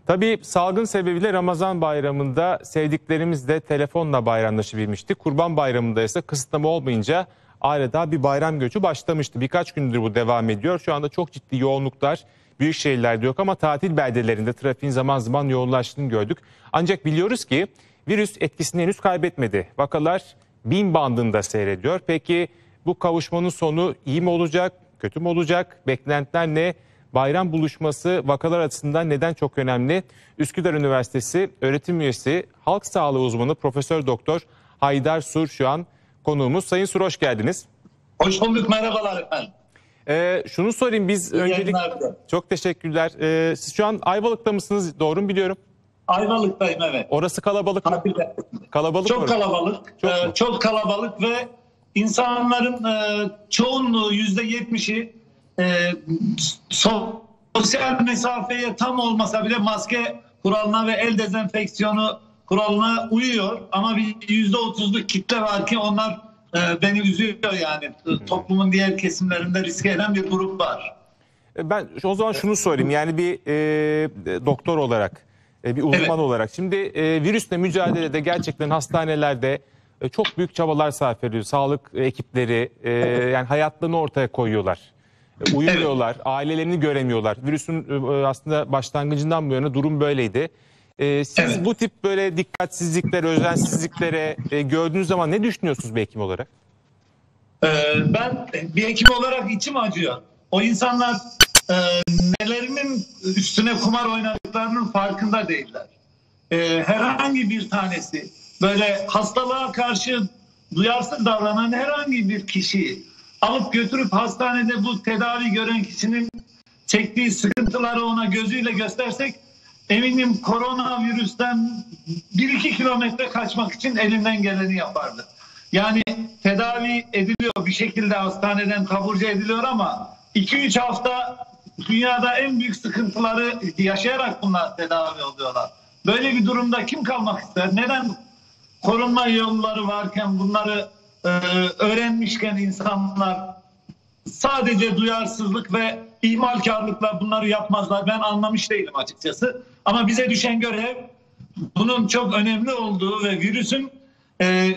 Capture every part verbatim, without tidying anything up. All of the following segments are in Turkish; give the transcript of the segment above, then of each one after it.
Tabii salgın sebebiyle Ramazan bayramında sevdiklerimizle telefonla bayramlaşabilmiştik. Kurban bayramında ise kısıtlama olmayınca adeta bir bayram göçü başlamıştı. Birkaç gündür bu devam ediyor. Şu anda çok ciddi yoğunluklar büyük şehirlerde yok ama tatil beldelerinde trafiğin zaman zaman yoğunlaştığını gördük. Ancak biliyoruz ki virüs etkisini henüz kaybetmedi. Vakalar bin bandında seyrediyor. Peki bu kavuşmanın sonu iyi mi olacak, kötü mü olacak? Beklentiler ne? Bayram buluşması vakalar açısından neden çok önemli? Üsküdar Üniversitesi öğretim üyesi, halk sağlığı uzmanı Profesör Doktor Haydar Sur şu an konuğumuz. Sayın Sur, hoş geldiniz. Hoş bulduk, merhabalar efendim. Ee, şunu sorayım biz İyi öncelik. Çok teşekkürler. Ee, siz şu an Ayvalık'ta mısınız? Doğru mu biliyorum? Ayvalık'tayım, evet. Orası kalabalık mı? Kalabalık çok mı? kalabalık. Çok, ee, çok kalabalık ve insanların e, çoğunluğu yüzde yetmişi e, sosyal mesafeye tam olmasa bile maske kuralına ve el dezenfeksiyonu kuralına uyuyor. Ama bir yüzde otuzluk kitle var ki onlar e, beni üzüyor yani. Toplumun diğer kesimlerinde riske eden bir grup var. Ben o zaman şunu sorayım, yani bir e, doktor olarak, e, bir uzman evet. olarak. Şimdi e, virüsle mücadelede gerçekten hastanelerde e, çok büyük çabalar sarf ediyor. Sağlık ekipleri e, evet. yani hayatlarını ortaya koyuyorlar. E, uyumuyorlar, evet. ailelerini göremiyorlar. Virüsün e, aslında başlangıcından bu yana durum böyleydi. E, siz evet. bu tip böyle dikkatsizliklere, özensizliklere e, gördüğünüz zaman ne düşünüyorsunuz bir hekim olarak? Ee, ben bir hekim olarak içim acıyor. O insanlar e, nelerinin üstüne kumar oynadıklarının farkında değiller. E, herhangi bir tanesi böyle hastalığa karşı duyarsız davranan herhangi bir kişiyi alıp götürüp hastanede bu tedavi gören kişinin çektiği sıkıntıları ona gözüyle göstersek eminim koronavirüsten bir iki kilometre kaçmak için elinden geleni yapardı. Yani tedavi ediliyor, bir şekilde hastaneden taburcu ediliyor ama iki üç hafta dünyada en büyük sıkıntıları yaşayarak bunlar tedavi oluyorlar. Böyle bir durumda kim kalmak ister? Neden korunma yolları varken bunları e, öğrenmişken insanlar sadece duyarsızlık ve ihmalkarlıkla bunları yapmazlar? Ben anlamış değilim açıkçası. Ama bize düşen görev bunun çok önemli olduğu ve virüsün e,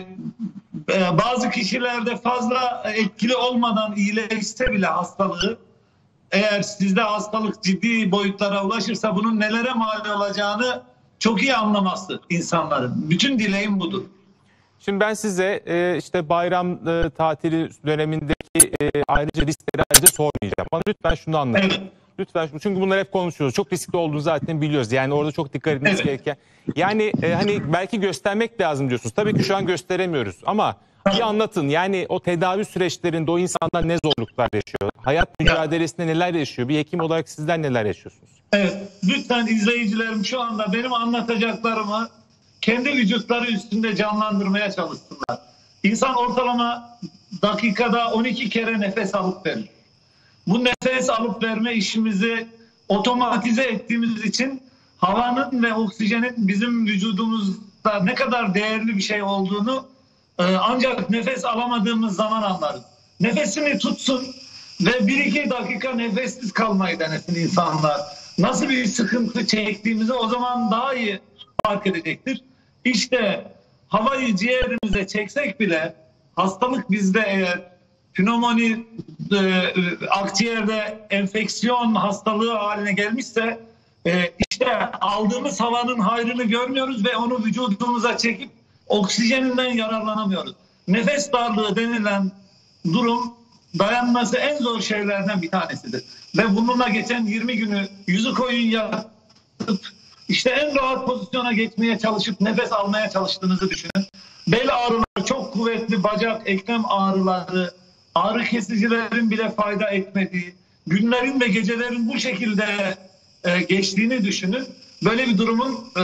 bazı kişilerde fazla etkili olmadan iyileşse bile hastalığı, eğer sizde hastalık ciddi boyutlara ulaşırsa bunun nelere mal olacağını çok iyi anlaması insanların. Bütün dileğim budur. Şimdi ben size işte bayram tatili dönemindeki ayrıca riskleri ayrıca sormayacağım. Bana lütfen şunu anlatın. Evet. Lütfen, çünkü bunları hep konuşuyoruz. Çok riskli olduğunu zaten biliyoruz. Yani orada çok dikkat etmemiz evet. gereken. Yani e, hani belki göstermek lazım diyorsunuz. Tabii ki şu an gösteremiyoruz ama bir anlatın. Yani o tedavi süreçlerinde o insanlar ne zorluklar yaşıyor? Hayat mücadelesinde neler yaşıyor? Bir hekim olarak sizler neler yaşıyorsunuz? Evet. Lütfen izleyicilerim şu anda benim anlatacaklarımı kendi vücutları üstünde canlandırmaya çalışsınlar. İnsan ortalama dakikada on iki kere nefes alıp verir. Bu nefes alıp verme işimizi otomatize ettiğimiz için havanın ve oksijenin bizim vücudumuzda ne kadar değerli bir şey olduğunu e, ancak nefes alamadığımız zaman anlarız. Nefesini tutsun ve bir iki dakika nefessiz kalmayı denesin insanlar. Nasıl bir sıkıntı çektiğimizi o zaman daha iyi fark edecektir. İşte havayı ciğerimize çeksek bile hastalık bizde eğer pnömoni, e, akciğerde enfeksiyon hastalığı haline gelmişse e, işte aldığımız havanın hayrını görmüyoruz ve onu vücudumuza çekip oksijeninden yararlanamıyoruz. Nefes darlığı denilen durum dayanması en zor şeylerden bir tanesidir. Ve bununla geçen yirmi günü yüzü koyun yatıp işte en rahat pozisyona geçmeye çalışıp nefes almaya çalıştığınızı düşünün. Bel ağrıları çok kuvvetli, bacak, eklem ağrıları, ağrı kesicilerin bile fayda etmediği, günlerin ve gecelerin bu şekilde e, geçtiğini düşünün. Böyle bir durumun e,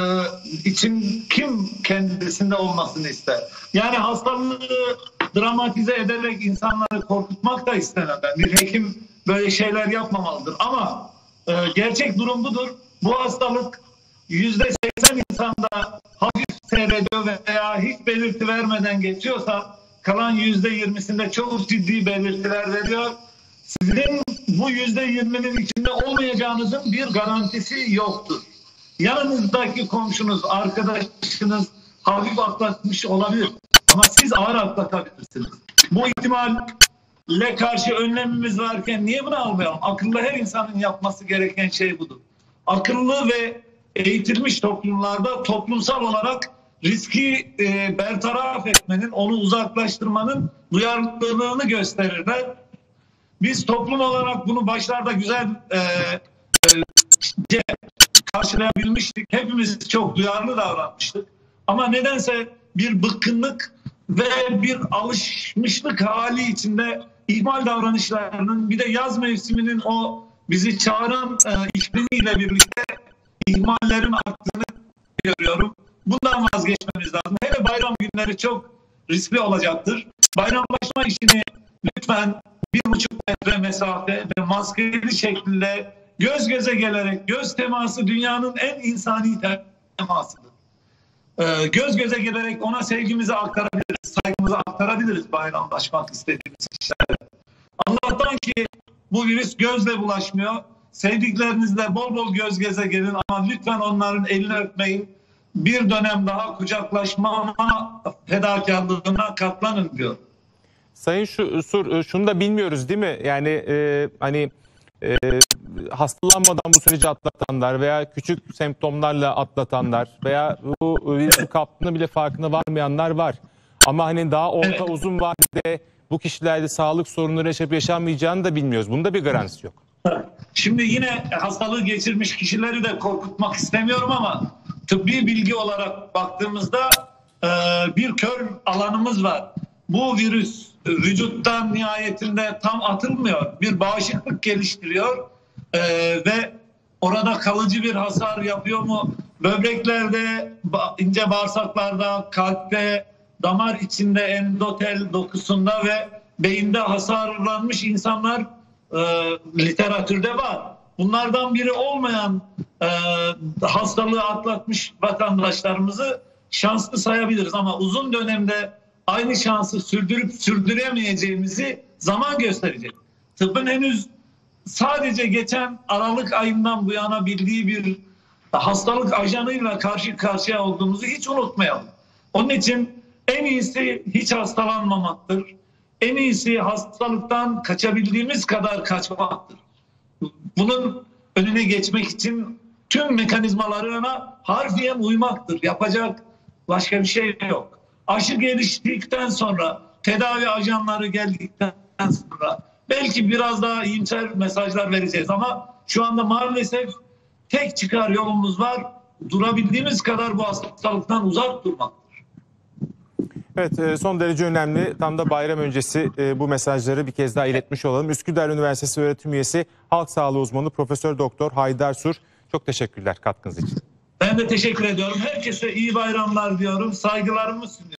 için kim kendisinde olmasını ister? Yani hastalığı dramatize ederek insanları korkutmak da istemem ben. Bir hekim böyle şeyler yapmamalıdır. Ama e, gerçek durum budur. Bu hastalık yüzde seksen insanda hafif seyrediyor veya hiç belirti vermeden geçiyorsa kalan yüzde yirmisinde çok ciddi belirtiler veriyor. Sizin bu yüzde yirminin içinde olmayacağınızın bir garantisi yoktur. Yanınızdaki komşunuz, arkadaşınız hafif atlatmış olabilir. Ama siz ağır atlatabilirsiniz. Bu ihtimalle karşı önlemimiz varken niye bunu almayalım? Akıllı her insanın yapması gereken şey budur. Akıllı ve eğitilmiş toplumlarda toplumsal olarak riski e, bertaraf etmenin, onu uzaklaştırmanın duyarlılığını gösterirler. Biz toplum olarak bunu başlarda güzel e, e, karşılayabilmiştik. Hepimiz çok duyarlı davranmıştık. Ama nedense bir bıkkınlık ve bir alışmışlık hali içinde ihmal davranışlarının, bir de yaz mevsiminin o bizi çağıran e, iklimiyle birlikte ihmallerin arttığını görüyorum. Bundan vazgeçmemiz lazım. Hele bayram günleri çok riskli olacaktır. Bayramlaşma işini lütfen bir buçuk metre mesafe ve maskeli şekilde göz göze gelerek, göz teması dünyanın en insani temasıdır. Ee, göz göze gelerek ona sevgimizi aktarabiliriz, saygımızı aktarabiliriz bayramlaşmak istediğimiz kişilerle. Allah'tan ki bu virüs gözle bulaşmıyor. Sevdiklerinizle bol bol göz göze gelin ama lütfen onların elini öpmeyin. Bir dönem daha kucaklaşma fedakarlığına katlanın diyor. Sayın Sur, şunu da bilmiyoruz değil mi? Yani e, hani e, hastalanmadan bu süreci atlatanlar veya küçük semptomlarla atlatanlar veya bu virüsü kaptığında bile farkına varmayanlar var. Ama hani daha orta evet. uzun vadede bu kişilerde sağlık sorunları yaşayıp yaşanmayacağını da bilmiyoruz. Bunda bir garantisi yok. Şimdi yine hastalığı geçirmiş kişileri de korkutmak istemiyorum ama tıbbi bilgi olarak baktığımızda e, bir kör alanımız var. Bu virüs vücuttan nihayetinde tam atılmıyor. Bir bağışıklık geliştiriyor e, ve orada kalıcı bir hasar yapıyor mu? Böbreklerde, ince bağırsaklarda, kalpte, damar içinde, endotel dokusunda ve beyinde hasarlanmış insanlar e, literatürde var. Bunlardan biri olmayan e, hastalığı atlatmış vatandaşlarımızı şanslı sayabiliriz ama uzun dönemde aynı şansı sürdürüp sürdüremeyeceğimizi zaman gösterecek. Tıbbın henüz sadece geçen Aralık ayından bu yana bildiği bir hastalık ajanıyla karşı karşıya olduğumuzu hiç unutmayalım. Onun için en iyisi hiç hastalanmamaktır. En iyisi hastalıktan kaçabildiğimiz kadar kaçmaktır. Bunun önüne geçmek için tüm mekanizmalarına harfiyen uymaktır. Yapacak başka bir şey yok. Aşı geliştikten sonra, tedavi ajanları geldikten sonra belki biraz daha iyimser mesajlar vereceğiz ama şu anda maalesef tek çıkar yolumuz var. Durabildiğimiz kadar bu hastalıktan uzak durmaktır. Evet, son derece önemli. Tam da bayram öncesi bu mesajları bir kez daha iletmiş olalım. Üsküdar Üniversitesi öğretim üyesi, halk sağlığı uzmanı Profesör Doktor Haydar Sur. Çok teşekkürler katkınız için. Ben de teşekkür ediyorum. Herkese iyi bayramlar diyorum. Saygılarımı sunuyorum.